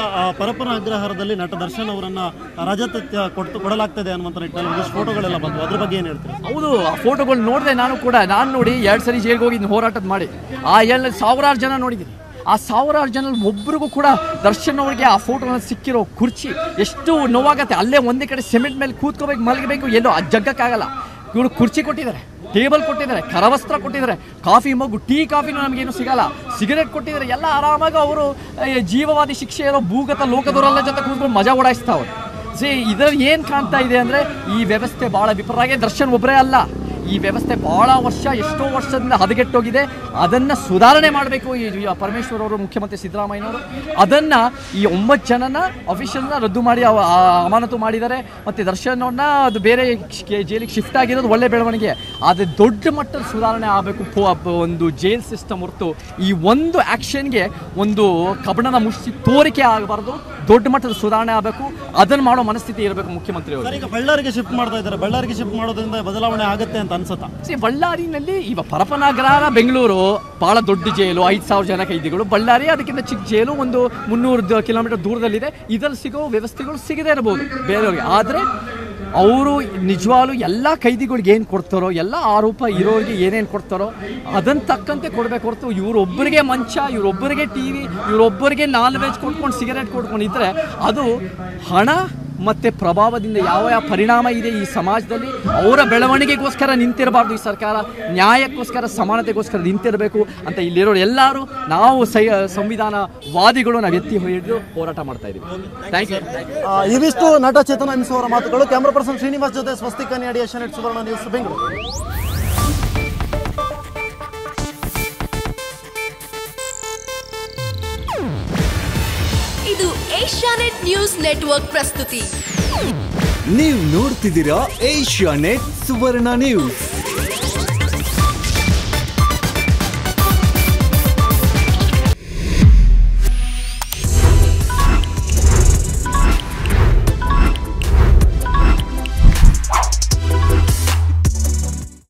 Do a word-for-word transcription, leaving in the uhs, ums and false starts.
ಪರಪ್ಪನ ಅಗ್ರಹಾರದಲ್ಲಿ ನಟ ದರ್ಶನ್ ಅವರನ್ನ ರಜತ ಕೊಟ್ಟು ಕೊಡಲಾಗ್ತದೆ ಅನ್ನುವಂಥ ನಿಟ್ಟಿನಲ್ಲಿ ಒಂದಿಷ್ಟು ಫೋಟೋಗಳೆಲ್ಲ ಬಂದು ಅದ್ರ ಬಗ್ಗೆ ಏನು ಹೇಳ್ತೀರಿ? ಹೌದು, ಆ ಫೋಟೋಗಳು ನೋಡಿದೆ ನಾನು ಕೂಡ. ನಾನು ನೋಡಿ ಎರಡು ಸರಿ ಜೈಲ್ಗೆ ಹೋಗಿದ್ದೀನಿ ಹೋರಾಟದ ಮಾಡಿ. ಆ ಎಲ್ಲ ಸಾವಿರಾರು ಜನ ನೋಡಿದ್ದೀನಿ. ಆ ಸಾವಿರಾರು ಜನ ಒಬ್ಬರಿಗೂ ಕೂಡ ದರ್ಶನ್ ಅವರಿಗೆ ಆ ಫೋಟೋನಲ್ಲಿ ಸಿಕ್ಕಿರೋ ಕುರ್ಚಿ ಎಷ್ಟು ನೋವಾಗತ್ತೆ. ಅಲ್ಲೇ ಒಂದೇ ಕಡೆ ಸಿಮೆಂಟ್ ಮೇಲೆ ಕೂತ್ಕೋಬೇಕು, ಮಲಗಬೇಕು, ಎಲ್ಲೋ ಆ ಜಗ್ಗಕ್ಕಾಗಲ್ಲ. ಇವರು ಕುರ್ಚಿ ಕೊಟ್ಟಿದ್ದಾರೆ, ಟೇಬಲ್ ಕೊಟ್ಟಿದ್ದಾರೆ, ಕರವಸ್ತ್ರ ಕೊಟ್ಟಿದ್ದಾರೆ, ಕಾಫಿ ಮಗು, ಟೀ ಕಾಫಿನೂ ನಮಗೇನು ಸಿಗಲ್ಲ, ಸಿಗರೇಟ್ ಕೊಟ್ಟಿದ್ದಾರೆ. ಎಲ್ಲ ಆರಾಮಾಗಿ ಅವರು ಜೀವವಾದಿ ಶಿಕ್ಷೆ ಇರೋ ಭೂಗತ ಲೋಕದವರೆಲ್ಲ ಜೊತೆ ಕೂತ್ಕೊಂಡು ಮಜಾ ಓಡಾಯಿಸ್ತಾವ್ರು. ಸಿ ಇದರಲ್ಲಿ ಏನು ಕಾಣ್ತಾ ಇದೆ ಅಂದರೆ ಈ ವ್ಯವಸ್ಥೆ ಭಾಳ ವಿಪರಾಗೆ. ದರ್ಶನ್ ಒಬ್ಬರೇ ಅಲ್ಲ, ಈ ವ್ಯವಸ್ಥೆ ಭಾಳ ವರ್ಷ ಎಷ್ಟೋ ವರ್ಷದಿಂದ ಹದಗೆಟ್ಟೋಗಿದೆ. ಅದನ್ನು ಸುಧಾರಣೆ ಮಾಡಬೇಕು ಈ ಪರಮೇಶ್ವರ್ ಅವರು, ಮುಖ್ಯಮಂತ್ರಿ ಸಿದ್ದರಾಮಯ್ಯನವರು. ಅದನ್ನು ಈ ಒಂಬತ್ತು ಜನನ ಅಫಿಷಿಯಲ್ನ ರದ್ದು ಮಾಡಿ ಅಮಾನತು ಮಾಡಿದ್ದಾರೆ. ಮತ್ತು ದರ್ಶನ್ ಅವ್ರನ್ನ ಅದು ಬೇರೆ ಜೈಲಿಗೆ ಶಿಫ್ಟ್ ಆಗಿರೋದು ಒಳ್ಳೆ ಬೆಳವಣಿಗೆ. ಆದರೆ ದೊಡ್ಡ ಮಟ್ಟದ ಸುಧಾರಣೆ ಆಗಬೇಕು ಒಂದು ಜೈಲ್ ಸಿಸ್ಟಮ್ ಹೊರತು ಈ ಒಂದು ಆ್ಯಕ್ಷನ್ಗೆ ಒಂದು ಕಬ್ಬಣದ ಮುಷ್ಟಿ ತೋರಿಕೆ ಆಗಬಾರ್ದು. ದೊಡ್ಡ ಮಟ್ಟದ ಸುಧಾರಣೆ ಆಗಬೇಕು. ಅದನ್ನು ಮಾಡೋ ಮನಸ್ಥಿತಿ ಇರಬೇಕು ಮುಖ್ಯಮಂತ್ರಿ ಅವರು. ಈಗ ಬಳ್ಳಾರಿಗೆ ಶಿಫ್ಟ್ ಮಾಡ್ತಾ ಇದ್ದಾರೆ. ಬಳ್ಳಾರಿಗೆ ಶಿಫ್ಟ್ ಮಾಡೋದ್ರಿಂದ ಬದಲಾವಣೆ ಆಗುತ್ತೆ ಅಂತ ಅನ್ಸುತ್ತಾ? ಸಿ ಬಳ್ಳಾರಿನಲ್ಲಿ ಈಗ ಪರಪ್ಪನ ಅಗ್ರಹಾರ ಬೆಂಗಳೂರು ಭಾಳ ದೊಡ್ಡ ಜೈಲು, ಐದು ಸಾವಿರ ಜನ ಕೈದಿಗಳು. ಬಳ್ಳಾರಿ ಅದಕ್ಕಿಂತ ಚಿಕ್ಕ ಜೈಲು, ಒಂದು ಮುನ್ನೂರು ಕಿಲೋಮೀಟರ್ ದೂರದಲ್ಲಿದೆ. ಇದರಲ್ಲಿ ಸಿಗೋ ವ್ಯವಸ್ಥೆಗಳು ಸಿಗದೇ ಇರಬಹುದು ಬೇರೆಯವ್ರಿಗೆ. ಆದರೆ ಅವರು ನಿಜವಾಗ್ಲೂ ಎಲ್ಲ ಕೈದಿಗಳಿಗೆ ಏನು ಕೊಡ್ತಾರೋ, ಎಲ್ಲ ಆರೋಪ ಇರೋರಿಗೆ ಏನೇನು ಕೊಡ್ತಾರೋ ಅದನ್ನು ತಕ್ಕಂತೆ ಕೊಡಬೇಕು ಹೊರತು ಇವರೊಬ್ಬರಿಗೆ ಮಂಚ, ಇವರೊಬ್ಬರಿಗೆ ಟಿ ವಿ, ಇವರೊಬ್ಬರಿಗೆ ನಾನ್ ವೆಜ್ ಕೊಟ್ಕೊಂಡು ಸಿಗರೇಟ್ ಕೊಟ್ಕೊಂಡಿದ್ರೆ ಅದು ಹಣ ಮತ್ತು ಪ್ರಭಾವದಿಂದ ಯಾವ ಯಾವ ಪರಿಣಾಮ ಇದೆ ಈ ಸಮಾಜದಲ್ಲಿ. ಅವರ ಬೆಳವಣಿಗೆಗೋಸ್ಕರ ನಿಂತಿರಬಾರ್ದು ಈ ಸರ್ಕಾರ, ನ್ಯಾಯಕ್ಕೋಸ್ಕರ ಸಮಾನತೆಗೋಸ್ಕರ ನಿಂತಿರಬೇಕು ಅಂತ ಇಲ್ಲಿರೋರು ಎಲ್ಲರೂ ನಾವು ಸೈ ಸಂವಿಧಾನವಾದಿಗಳು ನಾವು ಎತ್ತಿ ಹಿಡಿದು ಹೋರಾಟ ಮಾಡ್ತಾ ಇದ್ದೀವಿ. Thank you. ಇವಿಷ್ಟು ನಟ ಚೇತನ ಎನ್ನಿಸುವವರ ಮಾತುಗಳು. ಕ್ಯಾಮ್ರಾ ಪರ್ಸನ್ ಶ್ರೀನಿವಾಸ್ ಜೊತೆ ಸ್ವಸ್ತಿಕ ನ್ಯಾಡಿ, ಏಷ್ಯಾನೆಟ್ ಸುವರ್ಣ ನ್ಯೂಸ್, ಬೆಂಗಳೂರು. ಇದು ಏಷ್ಯಾನೆಟ್ ನ್ಯೂಸ್ ನೆಟ್ವರ್ಕ್ ಪ್ರಸ್ತುತಿ. ನೀವು ನೋಡ್ತಿದ್ದೀರಾ ಏಷ್ಯಾನೆಟ್ ಸುವರ್ಣ ನ್ಯೂಸ್.